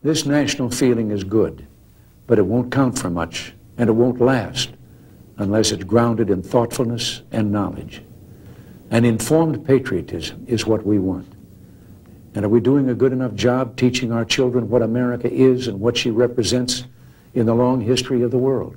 This national feeling is good, but it won't count for much, and it won't last unless it's grounded in thoughtfulness and knowledge. An informed patriotism is what we want. And are we doing a good enough job teaching our children what America is and what she represents in the long history of the world?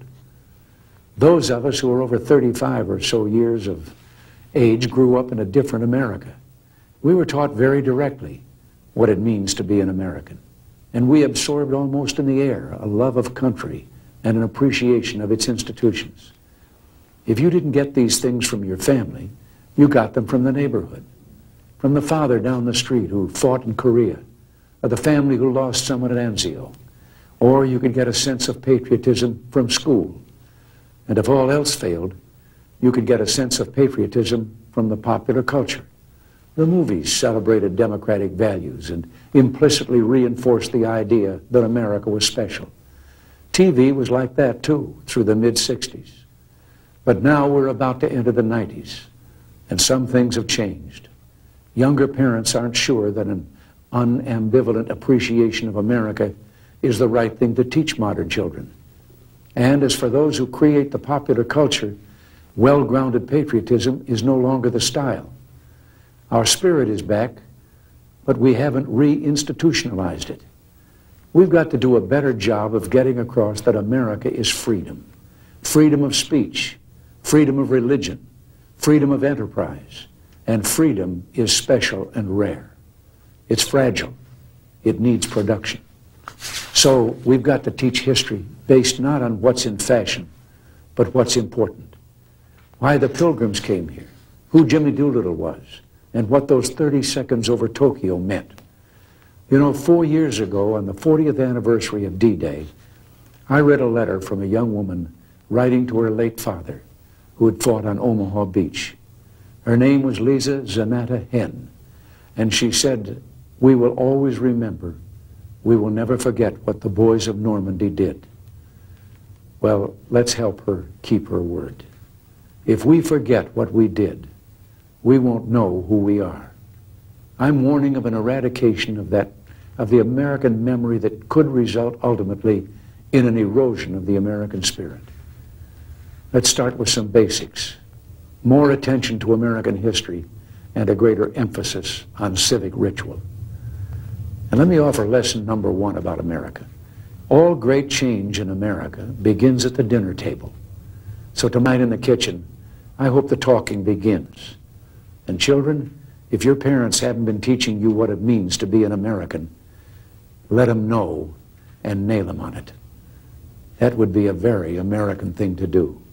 Those of us who are over 35 or so years of age grew up in a different America. We were taught very directly what it means to be an American. And we absorbed almost in the air a love of country and an appreciation of its institutions. If you didn't get these things from your family, you got them from the neighborhood, from the father down the street who fought in Korea, or the family who lost someone at Anzio. Or you could get a sense of patriotism from school. And if all else failed, you could get a sense of patriotism from the popular culture. The movies celebrated democratic values and implicitly reinforced the idea that America was special. TV was like that too, through the mid-60s. But now we're about to enter the 90s, and some things have changed. Younger parents aren't sure that an unambivalent appreciation of America is the right thing to teach modern children. And as for those who create the popular culture, well-grounded patriotism is no longer the style. Our spirit is back, but we haven't re-institutionalized it. We've got to do a better job of getting across that America is freedom. Freedom of speech, freedom of religion, freedom of enterprise, and freedom is special and rare. It's fragile. It needs production. So we've got to teach history based not on what's in fashion, but what's important. Why the Pilgrims came here, who Jimmy Doolittle was, and what those 30 seconds over Tokyo meant. You know, 4 years ago, on the 40th anniversary of D-Day, I read a letter from a young woman writing to her late father, who had fought on Omaha Beach. Her name was Lisa Zanata Henn, and she said, "We will always remember. We will never forget what the boys of Normandy did." Well, let's help her keep her word. If we forget what we did, we won't know who we are. I'm warning of an eradication of the American memory that could result ultimately in an erosion of the American spirit. Let's start with some basics. More attention to American history and a greater emphasis on civic ritual. And let me offer lesson number 1 about America. All great change in America begins at the dinner table. So tonight in the kitchen, I hope the talking begins. And children, if your parents haven't been teaching you what it means to be an American, let them know and nail them on it. That would be a very American thing to do.